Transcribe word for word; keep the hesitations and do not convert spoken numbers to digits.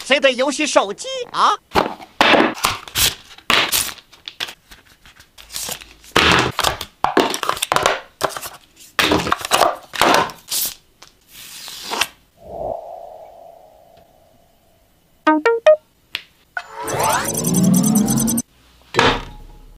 谁的游戏手机啊？ What?